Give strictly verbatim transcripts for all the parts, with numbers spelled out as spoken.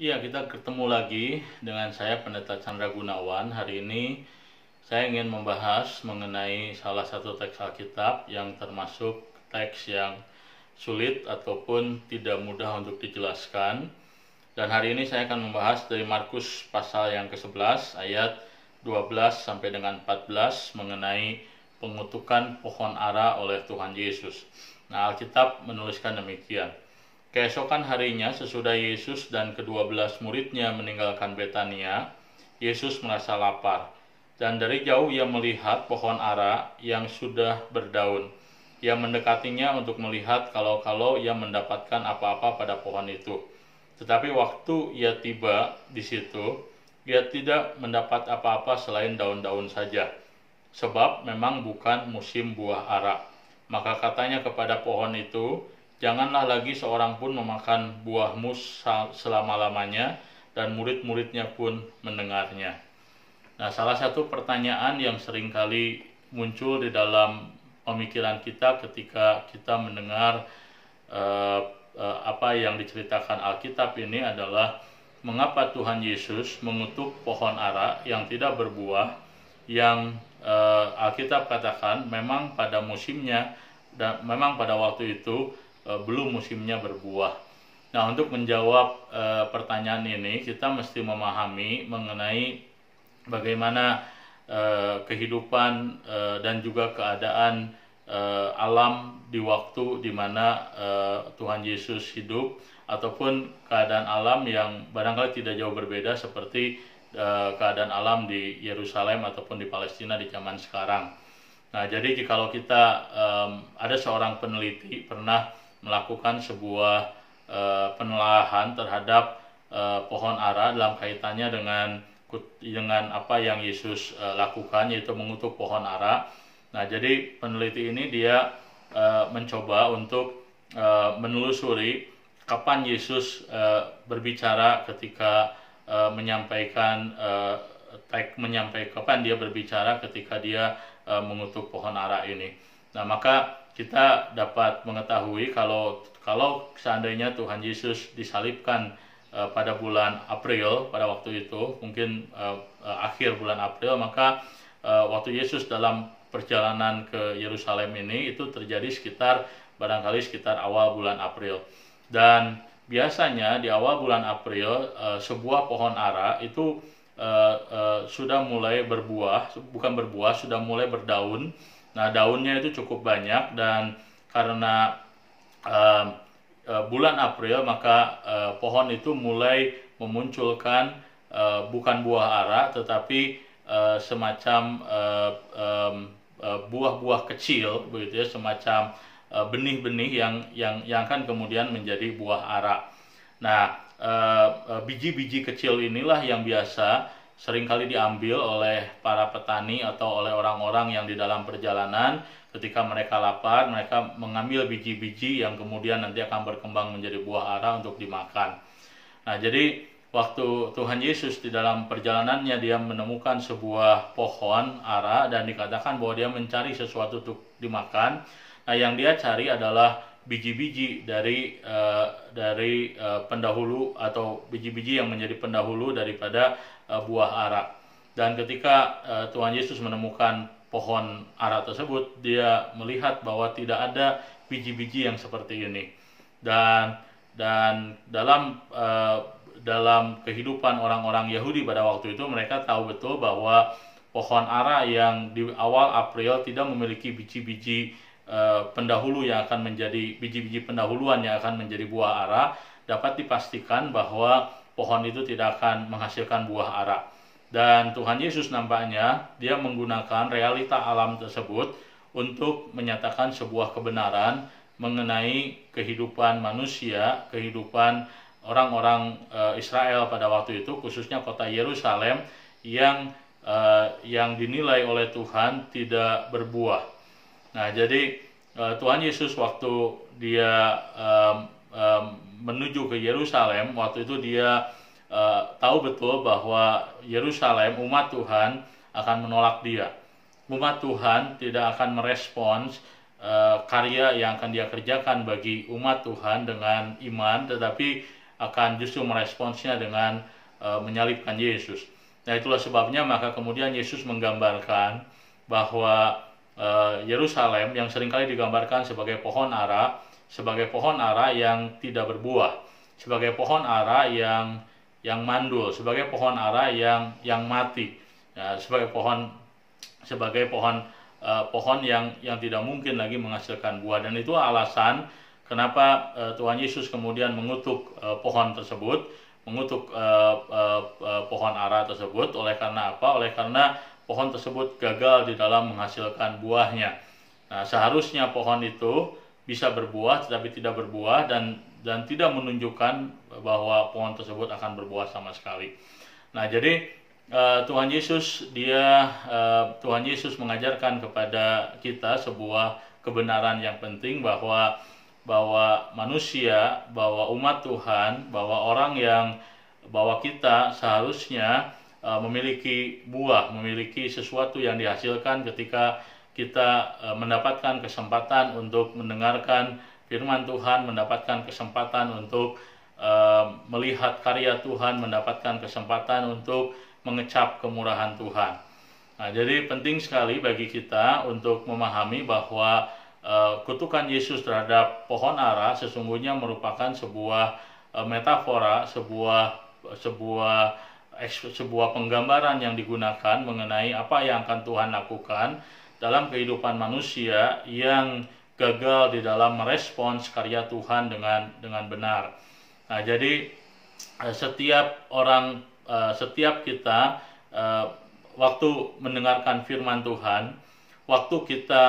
Iya, kita ketemu lagi dengan saya Pendeta Chandra Gunawan. Hari ini saya ingin membahas mengenai salah satu teks Alkitab yang termasuk teks yang sulit ataupun tidak mudah untuk dijelaskan. Dan hari ini saya akan membahas dari Markus pasal yang ke sebelas ayat dua belas sampai dengan empat belas mengenai pengutukan pohon ara oleh Tuhan Yesus. Nah, Alkitab menuliskan demikian. Keesokan harinya sesudah Yesus dan kedua belas muridnya meninggalkan Betania, Yesus merasa lapar. Dan dari jauh ia melihat pohon ara yang sudah berdaun. Ia mendekatinya untuk melihat kalau-kalau ia mendapatkan apa-apa pada pohon itu. Tetapi waktu ia tiba di situ, ia tidak mendapat apa-apa selain daun-daun saja. Sebab memang bukan musim buah ara. Maka katanya kepada pohon itu, "Janganlah lagi seorang pun memakan buahmu selama-lamanya," dan murid-muridnya pun mendengarnya. Nah, salah satu pertanyaan yang seringkali muncul di dalam pemikiran kita ketika kita mendengar eh, eh, apa yang diceritakan Alkitab ini adalah mengapa Tuhan Yesus mengutuk pohon ara yang tidak berbuah, yang eh, Alkitab katakan memang pada musimnya dan memang pada waktu itu E, belum musimnya berbuah. Nah, untuk menjawab e, pertanyaan ini, kita mesti memahami mengenai bagaimana e, kehidupan e, dan juga keadaan e, alam di waktu di mana e, Tuhan Yesus hidup, ataupun keadaan alam yang barangkali tidak jauh berbeda seperti e, keadaan alam di Yerusalem ataupun di Palestina di zaman sekarang. Nah, jadi kalau kita e, ada seorang peneliti pernah melakukan sebuah uh, penelaahan terhadap uh, pohon ara dalam kaitannya dengan dengan apa yang Yesus uh, lakukan, yaitu mengutuk pohon ara. Nah, jadi peneliti ini dia uh, mencoba untuk uh, menelusuri kapan Yesus uh, berbicara ketika uh, menyampaikan uh, teks menyampaikan kapan dia berbicara ketika dia uh, mengutuk pohon ara ini. Nah, maka kita dapat mengetahui kalau kalau seandainya Tuhan Yesus disalibkan uh, pada bulan April pada waktu itu, mungkin uh, uh, akhir bulan April, maka uh, waktu Yesus dalam perjalanan ke Yerusalem ini itu terjadi sekitar barangkali sekitar awal bulan April. Dan biasanya di awal bulan April uh, sebuah pohon ara itu uh, uh, sudah mulai berbuah, bukan berbuah, sudah mulai berdaun. Nah, daunnya itu cukup banyak, dan karena uh, uh, bulan April maka uh, pohon itu mulai memunculkan uh, bukan buah ara tetapi uh, semacam uh, um, uh, buah-buah kecil begitu ya, semacam uh, benih-benih yang yang yang akan kemudian menjadi buah ara. Nah, uh, uh, biji-biji kecil inilah yang biasa seringkali diambil oleh para petani atau oleh orang-orang yang di dalam perjalanan. Ketika mereka lapar, mereka mengambil biji-biji yang kemudian nanti akan berkembang menjadi buah ara untuk dimakan. Nah, jadi waktu Tuhan Yesus di dalam perjalanannya, dia menemukan sebuah pohon ara dan dikatakan bahwa dia mencari sesuatu untuk dimakan. Nah, yang dia cari adalah biji-biji dari uh, dari uh, pendahulu atau biji-biji yang menjadi pendahulu daripada uh, buah ara. Dan ketika uh, Tuhan Yesus menemukan pohon ara tersebut, dia melihat bahwa tidak ada biji-biji yang seperti ini. Dan dan dalam uh, dalam kehidupan orang-orang Yahudi pada waktu itu, mereka tahu betul bahwa pohon ara yang di awal April tidak memiliki biji-biji pendahulu yang akan menjadi biji-biji pendahuluan yang akan menjadi buah ara, dapat dipastikan bahwa pohon itu tidak akan menghasilkan buah ara. Dan Tuhan Yesus nampaknya dia menggunakan realita alam tersebut untuk menyatakan sebuah kebenaran mengenai kehidupan manusia, kehidupan orang-orang e, Israel pada waktu itu, khususnya kota Yerusalem yang e, yang dinilai oleh Tuhan tidak berbuah. Nah, jadi uh, Tuhan Yesus waktu dia um, um, menuju ke Yerusalem, waktu itu dia uh, tahu betul bahwa Yerusalem, umat Tuhan, akan menolak dia. Umat Tuhan tidak akan merespons uh, karya yang akan dia kerjakan bagi umat Tuhan dengan iman, tetapi akan justru meresponsnya dengan uh, menyalibkan Yesus. Nah, itulah sebabnya maka kemudian Yesus menggambarkan bahwa uh, Yerusalem yang seringkali digambarkan sebagai pohon ara, sebagai pohon ara yang tidak berbuah, sebagai pohon ara yang yang mandul, sebagai pohon ara yang yang mati, ya, sebagai pohon sebagai pohon uh, pohon yang yang tidak mungkin lagi menghasilkan buah. Dan itu alasan kenapa uh, Tuhan Yesus kemudian mengutuk uh, pohon tersebut, mengutuk uh, uh, uh, pohon ara tersebut. Oleh karena apa? Oleh karena pohon tersebut gagal di dalam menghasilkan buahnya. Nah, seharusnya pohon itu bisa berbuah tetapi tidak berbuah, dan dan tidak menunjukkan bahwa pohon tersebut akan berbuah sama sekali. Nah, jadi uh, Tuhan Yesus dia uh, Tuhan Yesus mengajarkan kepada kita sebuah kebenaran yang penting, bahwa bahwa manusia, bahwa umat Tuhan, bahwa orang yang bahwa kita seharusnya uh, memiliki buah, memiliki sesuatu yang dihasilkan ketika kita uh, mendapatkan kesempatan untuk mendengarkan firman Tuhan, mendapatkan kesempatan untuk uh, melihat karya Tuhan, mendapatkan kesempatan untuk mengecap kemurahan Tuhan. Nah, jadi penting sekali bagi kita untuk memahami bahwa uh, kutukan Yesus terhadap pohon ara sesungguhnya merupakan sebuah uh, metafora, sebuah sebuah sebuah penggambaran yang digunakan mengenai apa yang akan Tuhan lakukan dalam kehidupan manusia yang gagal di dalam merespons karya Tuhan dengan dengan benar. Nah, jadi setiap orang, setiap kita waktu mendengarkan firman Tuhan, waktu kita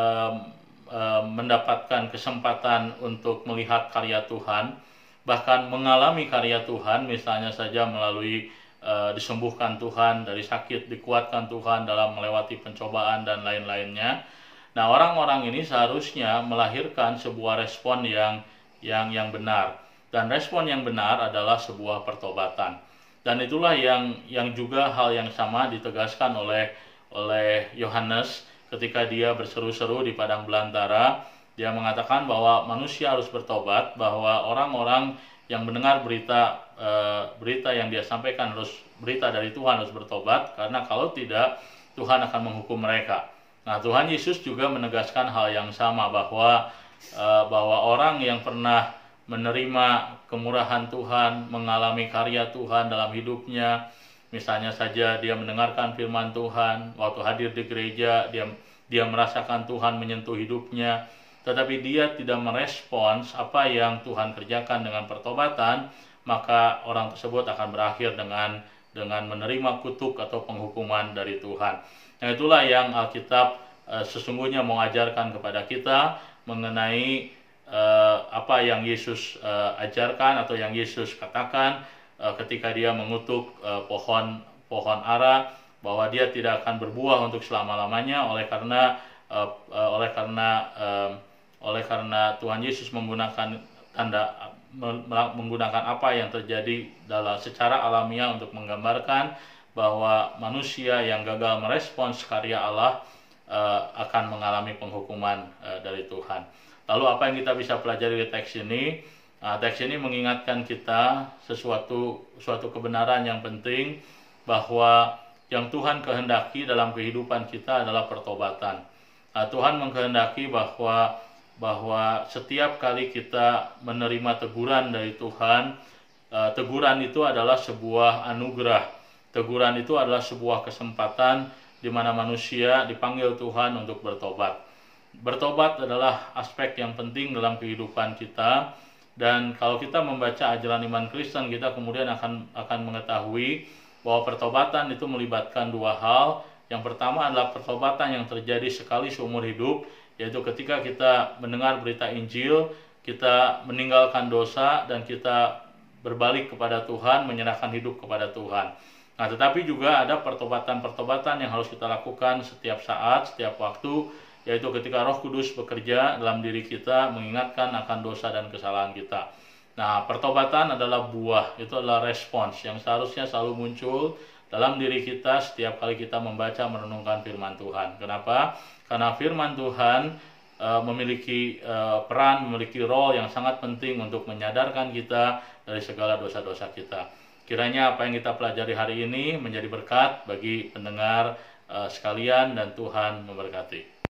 mendapatkan kesempatan untuk melihat karya Tuhan, bahkan mengalami karya Tuhan, misalnya saja melalui Uh, disembuhkan Tuhan dari sakit, dikuatkan Tuhan dalam melewati pencobaan dan lain-lainnya. Nah, orang-orang ini seharusnya melahirkan sebuah respon yang yang yang benar, dan respon yang benar adalah sebuah pertobatan. Dan itulah yang yang juga hal yang sama ditegaskan oleh oleh Yohanes ketika dia berseru-seru di padang belantara. Dia mengatakan bahwa manusia harus bertobat, bahwa orang-orang yang mendengar berita e, berita yang dia sampaikan harus berita dari Tuhan harus bertobat, karena kalau tidak Tuhan akan menghukum mereka. Nah, Tuhan Yesus juga menegaskan hal yang sama, bahwa e, bahwa orang yang pernah menerima kemurahan Tuhan, mengalami karya Tuhan dalam hidupnya, misalnya saja dia mendengarkan firman Tuhan, waktu hadir di gereja dia dia merasakan Tuhan menyentuh hidupnya, tetapi dia tidak merespons apa yang Tuhan kerjakan dengan pertobatan, maka orang tersebut akan berakhir dengan dengan menerima kutuk atau penghukuman dari Tuhan. Nah, itulah yang Alkitab e, sesungguhnya mau ajarkan kepada kita mengenai e, apa yang Yesus e, ajarkan atau yang Yesus katakan e, ketika dia mengutuk e, pohon pohon ara, bahwa dia tidak akan berbuah untuk selama-lamanya oleh karena e, e, oleh karena e, oleh karena Tuhan Yesus menggunakan tanda menggunakan apa yang terjadi dalam secara alamiah untuk menggambarkan bahwa manusia yang gagal merespons karya Allah uh, akan mengalami penghukuman uh, dari Tuhan. Lalu apa yang kita bisa pelajari dari teks ini? Uh, teks ini mengingatkan kita sesuatu suatu kebenaran yang penting, bahwa yang Tuhan kehendaki dalam kehidupan kita adalah pertobatan. Uh, Tuhan mengkehendaki bahwa bahwa setiap kali kita menerima teguran dari Tuhan, teguran itu adalah sebuah anugerah. Teguran itu adalah sebuah kesempatan di mana manusia dipanggil Tuhan untuk bertobat. Bertobat adalah aspek yang penting dalam kehidupan kita, dan kalau kita membaca ajaran iman Kristen, kita kemudian akan akan mengetahui bahwa pertobatan itu melibatkan dua hal. Yang pertama adalah pertobatan yang terjadi sekali seumur hidup, yaitu ketika kita mendengar berita Injil, kita meninggalkan dosa dan kita berbalik kepada Tuhan, menyerahkan hidup kepada Tuhan. Nah, tetapi juga ada pertobatan-pertobatan yang harus kita lakukan setiap saat, setiap waktu, yaitu ketika Roh Kudus bekerja dalam diri kita, mengingatkan akan dosa dan kesalahan kita. Nah, pertobatan adalah buah, itu adalah respons yang seharusnya selalu muncul dalam diri kita setiap kali kita membaca merenungkan firman Tuhan. Kenapa? Karena firman Tuhan uh, memiliki uh, peran, memiliki role yang sangat penting untuk menyadarkan kita dari segala dosa-dosa kita. Kiranya apa yang kita pelajari hari ini menjadi berkat bagi pendengar uh, sekalian dan Tuhan memberkati.